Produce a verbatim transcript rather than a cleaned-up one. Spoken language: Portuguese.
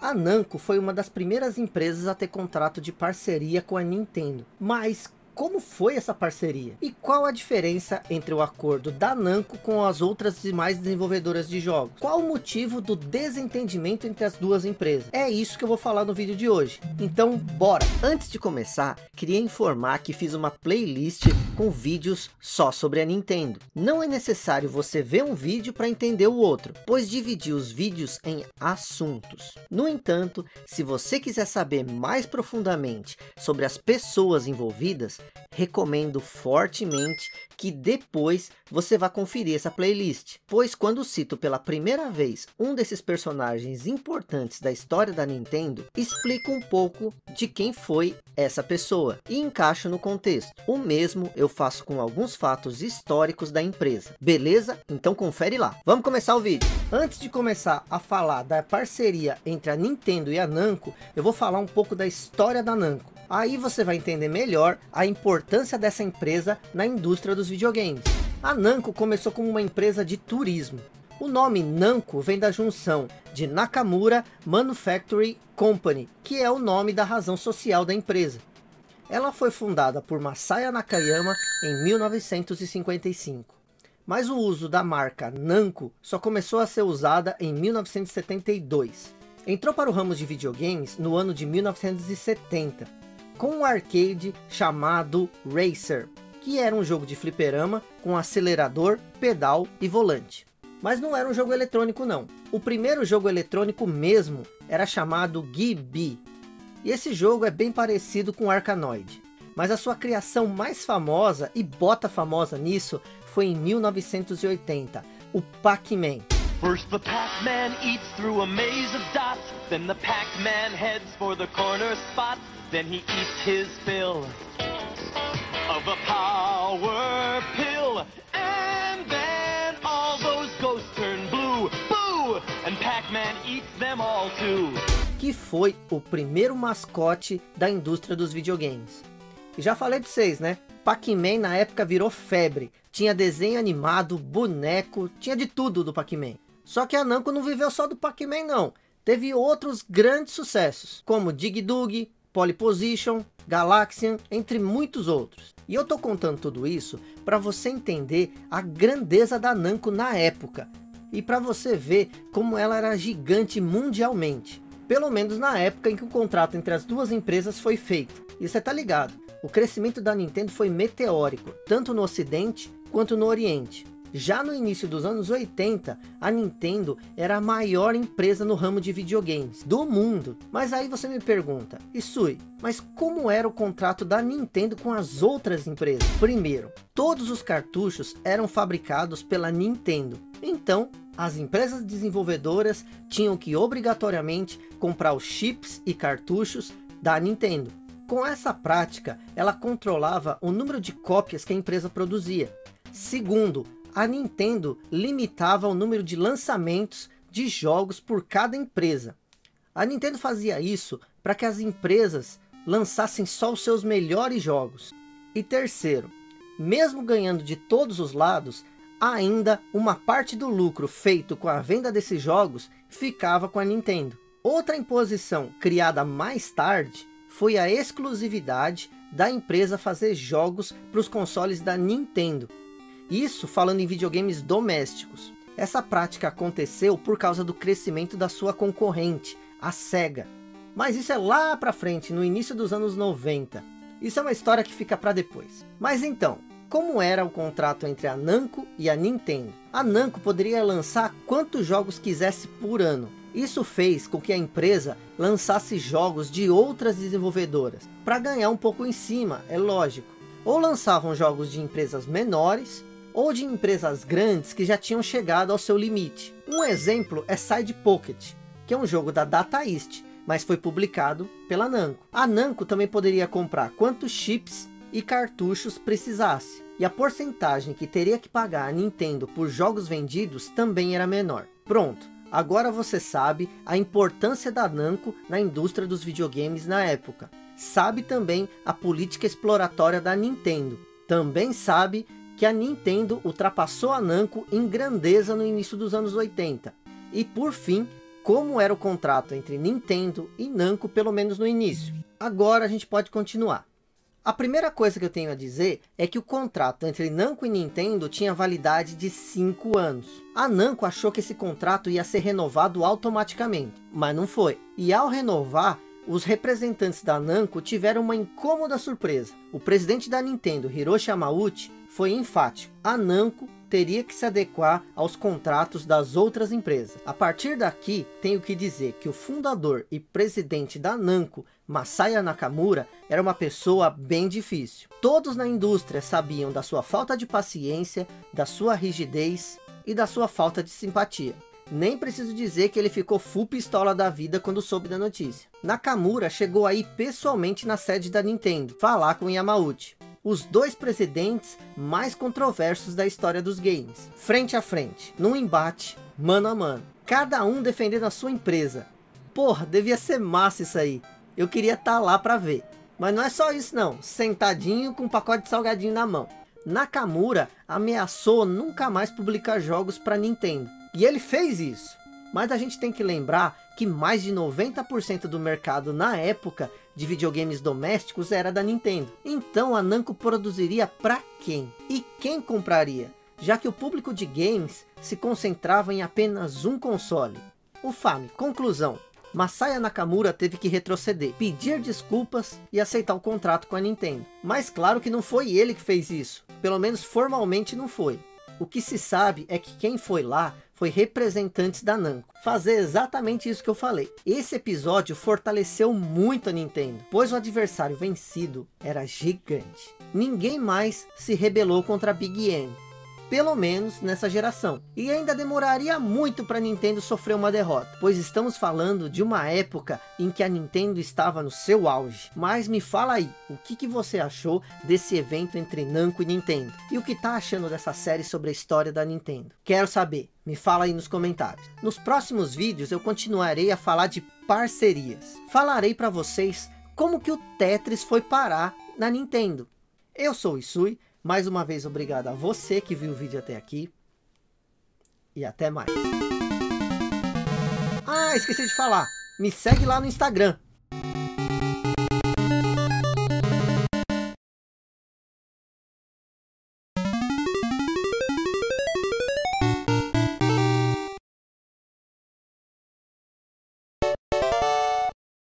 A Namco foi uma das primeiras empresas a ter contrato de parceria com a Nintendo, mas como foi essa parceria? E qual a diferença entre o acordo da Namco com as outras demais desenvolvedoras de jogos? Qual o motivo do desentendimento entre as duas empresas? É isso que eu vou falar no vídeo de hoje. Então, bora! Antes de começar, queria informar que fiz uma playlist com vídeos só sobre a Nintendo. Não é necessário você ver um vídeo para entender o outro, pois dividi os vídeos em assuntos. No entanto, se você quiser saber mais profundamente sobre as pessoas envolvidas, recomendo fortemente que depois você vá conferir essa playlist, pois quando cito pela primeira vez um desses personagens importantes da história da Nintendo, explico um pouco de quem foi essa pessoa e encaixo no contexto. O mesmo eu faço com alguns fatos históricos da empresa, beleza? Então confere lá. Vamos começar o vídeo. Antes de começar a falar da parceria entre a Nintendo e a Namco, eu vou falar um pouco da história da Namco. Aí você vai entender melhor a importância dessa empresa na indústria dos videogames. A Namco começou como uma empresa de turismo. O nome Namco vem da junção de Nakamura Manufacturing Company, que é o nome da razão social da empresa. Ela foi fundada por Masaya Nakayama em mil novecentos e cinquenta e cinco. Mas o uso da marca Namco só começou a ser usada em mil novecentos e setenta e dois. Entrou para o ramo de videogames no ano de mil novecentos e setenta. Com um arcade chamado Racer, que era um jogo de fliperama com acelerador, pedal e volante. Mas não era um jogo eletrônico não. O primeiro jogo eletrônico mesmo era chamado Gibi. E esse jogo é bem parecido com Arkanoid. Mas a sua criação mais famosa e bota famosa nisso foi em mil novecentos e oitenta, o Pac-Man. First the Pac-Man eats through a maze of dots, then the Pac-Man heads for the corner spot, then he eats his fill of a power pill, and then all those ghosts turn blue, boo, and Pac-Man eats them all too. Que foi o primeiro mascote da indústria dos videogames. E já falei para vocês, né? Pac-Man na época virou febre, tinha desenho animado, boneco, tinha de tudo do Pac-Man. Só que a Namco não viveu só do Pac-Man não, teve outros grandes sucessos, como Dig Dug, Polyposition, Galaxian, entre muitos outros. E eu tô contando tudo isso para você entender a grandeza da Namco na época, e para você ver como ela era gigante mundialmente, pelo menos na época em que o contrato entre as duas empresas foi feito. E você tá ligado, o crescimento da Nintendo foi meteórico, tanto no Ocidente quanto no Oriente. Já no início dos anos oitenta, a Nintendo era a maior empresa no ramo de videogames do mundo. Mas aí você me pergunta, Isui, mas como era o contrato da Nintendo com as outras empresas? Primeiro, todos os cartuchos eram fabricados pela Nintendo. Então, as empresas desenvolvedoras tinham que obrigatoriamente comprar os chips e cartuchos da Nintendo. Com essa prática, ela controlava o número de cópias que a empresa produzia. Segundo, a Nintendo limitava o número de lançamentos de jogos por cada empresa. A Nintendo fazia isso para que as empresas lançassem só os seus melhores jogos. E terceiro, mesmo ganhando de todos os lados, ainda uma parte do lucro feito com a venda desses jogos ficava com a Nintendo. Outra imposição criada mais tarde foi a exclusividade da empresa fazer jogos para os consoles da Nintendo. Isso falando em videogames domésticos. Essa prática aconteceu por causa do crescimento da sua concorrente, a Sega. Mas isso é lá pra frente, no início dos anos noventa. Isso é uma história que fica para depois. Mas então, como era o contrato entre a Namco e a Nintendo? A Namco poderia lançar quantos jogos quisesse por ano. Isso fez com que a empresa lançasse jogos de outras desenvolvedoras, para ganhar um pouco em cima, é lógico. Ou lançavam jogos de empresas menores, ou de empresas grandes que já tinham chegado ao seu limite. Um exemplo é Side Pocket, que é um jogo da Data East, mas foi publicado pela Namco. A Namco também poderia comprar quantos chips e cartuchos precisasse, e a porcentagem que teria que pagar a Nintendo por jogos vendidos também era menor. Pronto, agora você sabe a importância da Namco na indústria dos videogames na época. Sabe também a política exploratória da Nintendo. Também sabe que a Nintendo ultrapassou a Namco em grandeza no início dos anos oitenta. E por fim, como era o contrato entre Nintendo e Namco, pelo menos no início. Agora a gente pode continuar. A primeira coisa que eu tenho a dizer é que o contrato entre Namco e Nintendo tinha validade de cinco anos. A Namco achou que esse contrato ia ser renovado automaticamente, mas não foi. E ao renovar, os representantes da Namco tiveram uma incômoda surpresa. O presidente da Nintendo, Hiroshi Yamauchi, foi enfático. A Namco teria que se adequar aos contratos das outras empresas. A partir daqui, tenho que dizer que o fundador e presidente da Namco, Masaya Nakamura, era uma pessoa bem difícil. Todos na indústria sabiam da sua falta de paciência, da sua rigidez e da sua falta de simpatia. Nem preciso dizer que ele ficou full pistola da vida quando soube da notícia. Nakamura chegou aí pessoalmente na sede da Nintendo, falar com Yamauchi. Os dois presidentes mais controversos da história dos games. Frente a frente, num embate, mano a mano. Cada um defendendo a sua empresa. Porra, devia ser massa isso aí. Eu queria estar lá para ver. Mas não é só isso não, sentadinho com um pacote de salgadinho na mão. Nakamura ameaçou nunca mais publicar jogos para Nintendo. E ele fez isso. Mas a gente tem que lembrar que mais de noventa por cento do mercado na época de videogames domésticos era da Nintendo. Então a Namco produziria para quem? E quem compraria? Já que o público de games se concentrava em apenas um console. O Fami. Conclusão. Masaya Nakamura teve que retroceder, pedir desculpas e aceitar o contrato com a Nintendo. Mas claro que não foi ele que fez isso. Pelo menos formalmente não foi. O que se sabe é que quem foi lá foi representantes da Namco. Fazer exatamente isso que eu falei. Esse episódio fortaleceu muito a Nintendo, pois o adversário vencido era gigante. Ninguém mais se rebelou contra a Big N. Pelo menos nessa geração. E ainda demoraria muito para a Nintendo sofrer uma derrota, pois estamos falando de uma época em que a Nintendo estava no seu auge. Mas me fala aí, o que, que você achou desse evento entre Namco e Nintendo? E o que tá achando dessa série sobre a história da Nintendo? Quero saber, me fala aí nos comentários. Nos próximos vídeos eu continuarei a falar de parcerias. Falarei para vocês como que o Tetris foi parar na Nintendo. Eu sou o Isui. Mais uma vez, obrigado a você que viu o vídeo até aqui. E até mais. Ah, esqueci de falar. Me segue lá no Instagram.